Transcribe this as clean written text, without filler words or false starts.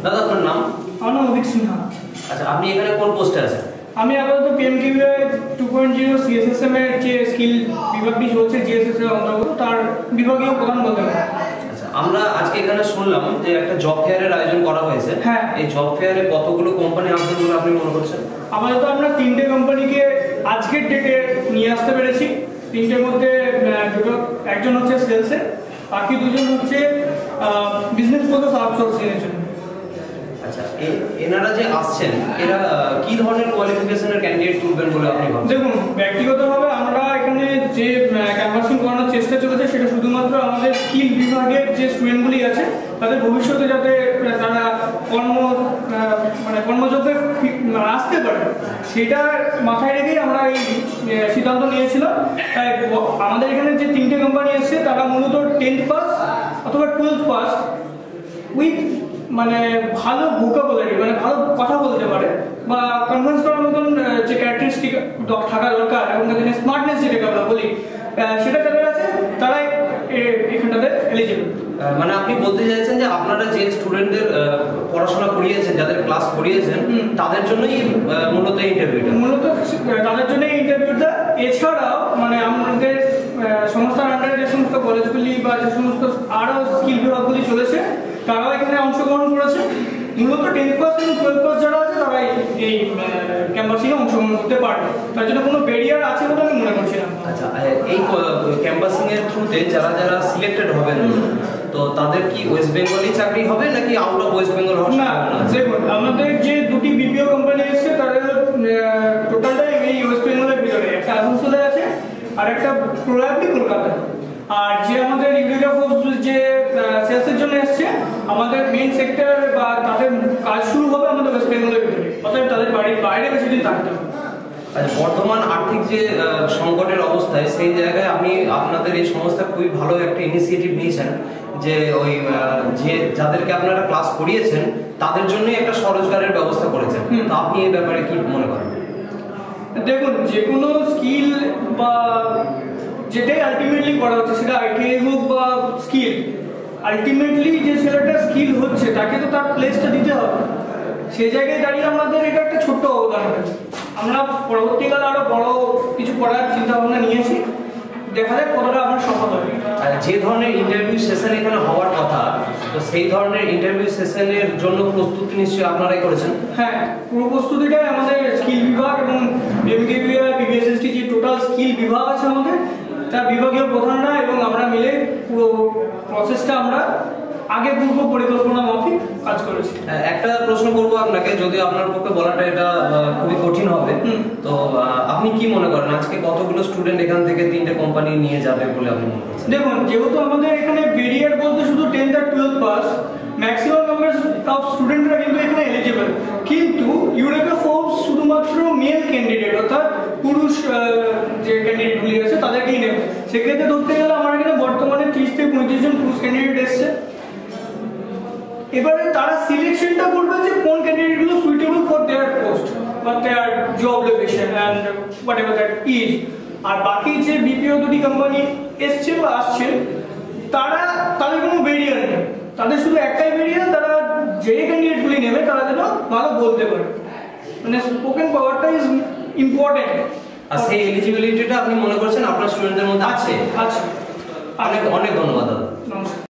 দাদা আপনার নাম? আমার নাম অভিক সিনহা। আচ্ছা, আপনি এখানে কোন পোস্টে আছেন? আমি আপাতত PMKVY 2.0 CSSM এর যে স্কিল বিভাগটি চলছে GSS এর অন্তর্গত তার বিভাগীয় প্রধান বলতে পারি। আচ্ছা, আমরা আজকে এখানে শুনলাম যে একটা জব ফেয়ারের আয়োজন করা হয়েছে। হ্যাঁ, এই জব ফেয়ারে কতগুলো কোম্পানি আসবে বলে আপনি মনে করছেন? আপাতত আমরা 3টে কোম্পানিকে আজকের ডেটে নিয়ে আসতে পেরেছি। 3টের মধ্যে একজন হচ্ছে সেলসে, বাকি দুজন হচ্ছে বিজনেস প্রসেস আউটসোর্সিং এর জন্য। আচ্ছা, এনারা যে আসছেন এরা কি ধরনের কোয়ালিফিকেশনের ক্যান্ডিডেট তুলবেন বলে আপনি ভাবছেন? দেখুন, ব্যক্তিগতভাবে আমরা এখানে যে ক্যাম্পাসিং করানোর চেষ্টা চলেছে সেটা শুধুমাত্র আমাদের স্কিল বিভাগের যে স্টুডেন্টগুলি আছে তাদের ভবিষ্যতে যাতে তারা কর্মযোগে আসতে পারে সেটা মাথায় রেখেই আমরা এই সিদ্ধান্ত নিয়েছিলাম। তাই আমাদের এখানে যে 3টে কোম্পানি এসছে তারা মূলত 10th পাস অথবা 12th পাস উইথ ভালো ভোকাবুলারি, ভালো কথা বলতে পারে বা কনভিন্স করার মতন যে ক্যারেক্টারিস্টিক থাকা দরকার এবং তাদের স্মার্টনেস যেটাকে আমরা বলি সেটা যাদের আছে তারাই এখানটাতে এলিজিবল। মানে আপনি বলতে চাইছেন যে আপনারা যে স্টুডেন্টদের পড়াশোনা করিয়েছেন, যাদের ক্লাস করিয়েছেন তাদের জন্যই মূলত ইন্টারভিউটা? মূলত তাদের জন্য ইন্টারভিউটা। এছাড়াও আমাদের সংস্থার আন্ডারে যে সমস্ত কলেজগুলি বা যে সমস্ত আরও স্কিল বিভাগগুলি চলেছে তারাও এখানে অংশগ্রহণ করেছে। মূলত 10th পাস এবং 12th পাস যারা আছে তারাই এই ক্যাম্পাসিংয়ে অংশগ্রহণ করতে পারবে, তার জন্য কোনো ব্যারিয়ার আছে বলে আমি মনে করছি না। আচ্ছা, এই ক্যাম্পাসিং এর থ্রুতে যারা যারা সিলেক্টেড হবেন তো তাদের কি ওয়েস্ট বেঙ্গলই চাকরি হবে নাকি আউট অফ ওয়েস্ট বেঙ্গল হবে? না, দেখুন আমাদের যে দুটি BPO কোম্পানি এসেছে তাদের টোটালটাই এই ওয়েস্ট বেঙ্গলের ভিতরে, একটা আসানসোলে আছে আর একটা প্রবাবলি কলকাতায়। আর যে আমাদের ইউনিট অফ ফোর্স যে সেলসের জন্য এসছে আমাদের মেইন সেক্টর বা তাদের কাজ শুরু হবে আমাদের ওয়েস্ট বেঙ্গলের ভিতরে, অর্থাৎ তাদের বাড়ির বাইরে বেশি দিন থাকতে হবে। আচ্ছা, বর্তমান আর্থিক যে সংকটের অবস্থায় সেই জায়গায় আপনি আপনাদের এই সংস্থা খুবই ভালো একটা ইনিশিয়েটিভ নিয়েছেন যে ওই যে যাদেরকে আপনারা ক্লাস করিয়েছেন তাদের জন্যই একটা স্বরোজগারের ব্যবস্থা করেছেন। তো আপনি এই ব্যাপারে কি মনে করেন? দেখুন, যে কোনো স্কিল বা যেটাই আলটিমেটলি করা হচ্ছে সেটা ITI হোক বা স্কিল, আলটিমেটলি যে ছেলেটার স্কিল হচ্ছে তাকে তো তার প্লেসটা দিতে হবে। সেই জায়গায় দাঁড়িয়ে আমাদের এটা একটা ছোট্ট অবদান হয়েছে। আমরা পরবর্তীকালে আরো বড় কিছু করার চিন্তা ভাবনা নিয়েছি, দেখা যাক কতটা আমরা সফল হবে। যে ধরনের ইন্টারভিউ সেশন এখানে হওয়ার কথা তো সেই ধরনের ইন্টারভিউ সেশনের জন্য প্রস্তুতি নিশ্চয়ই আপনারাই করেছেন? হ্যাঁ, পুরো প্রস্তুতিটাই আমাদের স্কিল বিভাগ এবং PMKVY PBSST যে টোটাল স্কিল বিভাগ আছে আমাদের তার বিভাগীয় প্রধানরা এবং আমরা মিলে পুরো প্রসেসটা আমরা আগে পূর্ব পরিকল্পনা মাফিক কাজ করেছি। একটা প্রশ্ন করবো আপনাকে, যদিও আপনার পক্ষে বলাটা এটা খুবই কঠিন হবে, তো আপনি কি মনে করেন আজকে কতগুলো স্টুডেন্ট এখান থেকে 3টে কোম্পানি নিয়ে যাবে বলে আপনি মনে করছেন? দেখুন, যেহেতু আমাদের এখানে ব্যারিয়ার বলতে শুধু 10th আর 12th pass, maximum number of স্টুডেন্টরা কিন্তু এখানে এলিজিবল, কিন্তু ইউরোপীয় ফোর্স শুধুমাত্র মেল ক্যান্ডিডেট অর্থাৎ পুরুষ যে ক্যান্ডিডেটগুলি আছে তাদেরকেই নেবে। সেক্ষেত্রে ধরতে গেলে আমার এখানে বর্তমানে 30 থেকে 35 জন পুরুষ ক্যান্ডিডেট এসছে। এবারে তারা সিলেকশনটা করবে যে কোন ক্যান্ডিডেটগুলো সুইটেবল ফর দেয়ার পোস্ট বা their job location and whatever that is. আর বাকি যে BPO দুটি কোম্পানি এসছে বা আসছে তাদের কোনো ব্যারিয়ার নেই, তাদের শুধু একটাই ব্যারিয়ার, তারা যে ক্যান্ডিডেটগুলি নেবে তারা যেন ভালো বলতে পারে, স্পোকেন পাওয়ারটা ইজ ইম্পর্টেন্ট। আর সেই এলিজিবিলিটিটা আপনি মনে করছেন আপনার স্টুডেন্টদের মধ্যে আছে? আছে। অনেক অনেক ধন্যবাদ দাদা। নমস্কার।